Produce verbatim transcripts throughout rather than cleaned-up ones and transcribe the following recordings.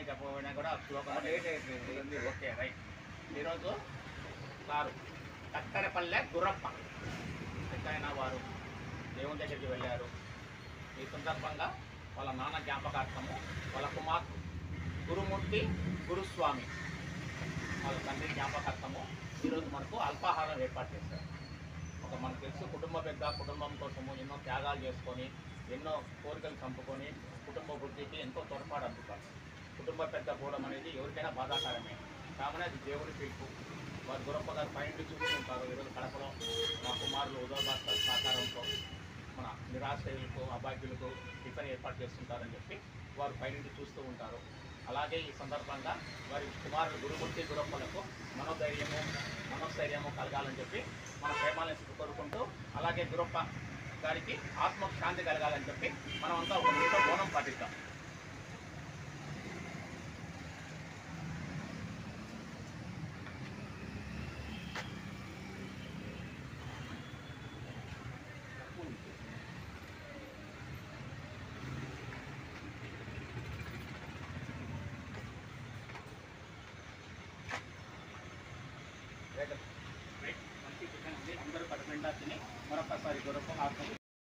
చెప్పబోయినా కూడా శ్లోకం అయిపోయింది. Okay right. ఈరోజు సారు కత్తెరపల్లె గురప్ప ఎక్కడైనా వారు దేవుని దగ్గరికి వెళ్ళారు. ఈ సందర్భంగా వాళ్ళ నాన్న జ్ఞాపకార్థము వాళ్ళ కుమార్తె గురుమూర్తి గురుస్వామి వాళ్ళ తండ్రి జ్ఞాపకార్థము ఈరోజు మనకు అల్పాహారం ఏర్పాటు చేశారు. ఒక మనకు తెలుసు కుటుంబ పెద్ద కుటుంబం కోసము ఎన్నో త్యాగాలు చేసుకొని ఎన్నో కోరికలు చంపుకొని కుటుంబ వృద్ధికి ఎంతో తోడ్పాటు అందుతారు. కుటుంబ పెద్ద పోవడం అనేది ఎవరికైనా బాధాకరమే. కామనే అది దేవుడి పిలుపు. వారు గురప్ప గారు పైనుండి చూస్తూ ఉంటారు. ఈరోజు కడపలో మా కుమారులు ఉదయ భాస్కర్ సహకారంతో మన నిరాశ్రయులకు అభాగ్యులకు టిఫిన్ ఏర్పాటు చేస్తుంటారని చెప్పి వారు పైనుండి చూస్తూ ఉంటారు. అలాగే ఈ సందర్భంగా వారి కుమారులు గురుమూర్తి గురప్పలకు మనోధైర్యము మనోస్థైర్యము కలగాలని చెప్పి మన ప్రేమాలను కోరుకుంటూ అలాగే గురప్ప గారికి ఆత్మశాంతి కలగాలని చెప్పి మనమంతా ఒక నిమిషం మౌనం పాటిద్దాం. అందరూ కడుపునిండా తిని మరొకసారి గురప్ప ఆత్మ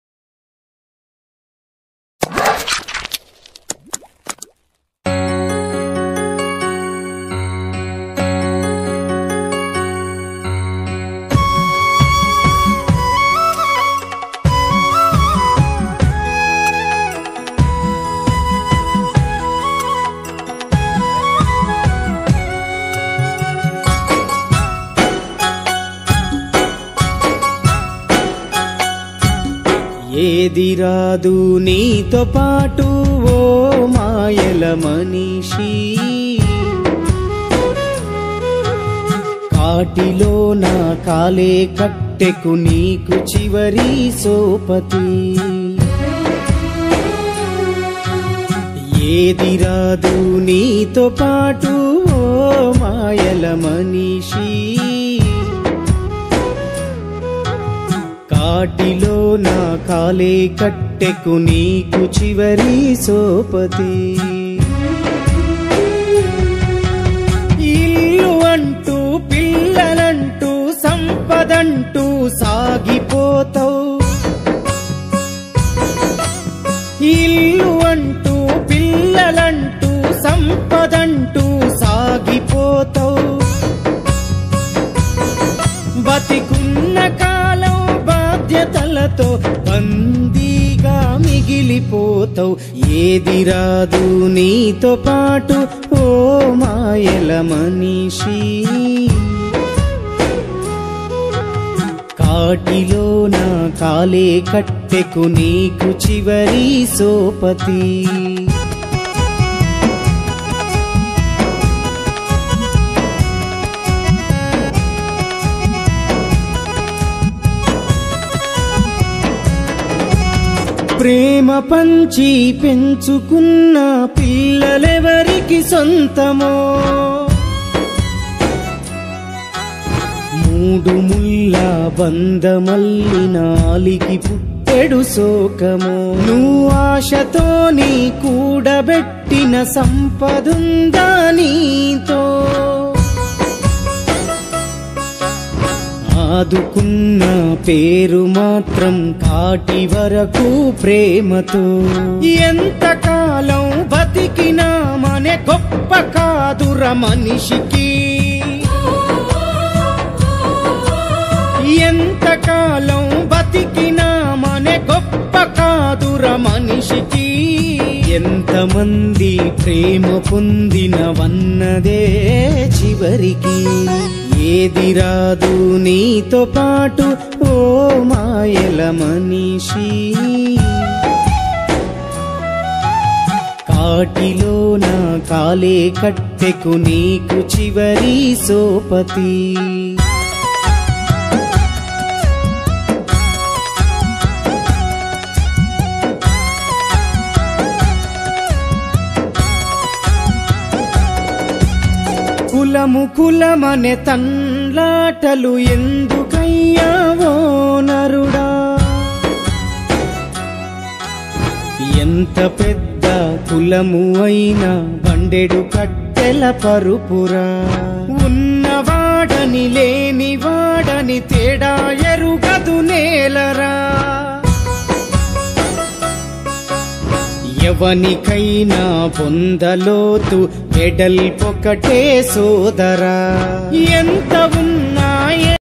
ఏది రాదు నీతో పాటు ఓ మాయల మనిషి, కాటిలో నా కాలే కట్టెకు నీకు చివరి సోపతి. ఏది రాదు నీతో పాటు ఓ మాయల మనిషి, కాటిలో నా కాలే కట్టెకు నీకు చివరి సోపతి. ఇల్లు అంటూ పిల్లలంటూ సంపదంటూ సాగిపోతావు, ఇల్లు అంటూ పిల్లలంటూ సంపదంటూ సాగిపోతావు. బతికున్న కాలం బాధ్యతలతో బందీగా మిగిలిపోతావు. ఏది రాదు నీతో పాటు ఓ మాయల మనిషి, కాటిలో నా కాలే కట్టెకు నీకు చివరి సోపతి. ప్రేమ పంచి పెంచుకున్న పిల్లలెవరికి సొంతమో, మూడు ముళ్ళ బంధమల్లి నాలికి పుట్టెడు శోకమో. నువ్వు ఆశతో నీ కూడబెట్టిన సంపదుందా నీతో, ఆదుకున్న పేరు మాత్రం కాటి వరకు ప్రేమతో. ఎంతకాలం బతికినా మనే గొప్ప కాదుర మనిషికి, ఎంతకాలం బతికినా మనే గొప్ప కాదుర మనిషికి. ఎంతమంది ప్రేమ పొందినవన్నదే చివరికి. ఏది రాదు నీతో పాటు ఓ మాయల మనిషి, కాటిలో నా కాలే కట్టెకు నీకు చివరి సోపతి. కులము కులమనే తన్లాటలు ఎందుకయ్యావో నరుడా, ఎంత పెద్ద కులము అయినా మండెడు కట్టెల పరుపురా. ఉన్నవాడని లేనివాడని తేడా ఎరుగదు నేలరా. ఎవనికైనా పొందలోతు వెడల్పొకటే సోదరా. ఎంత ఉన్న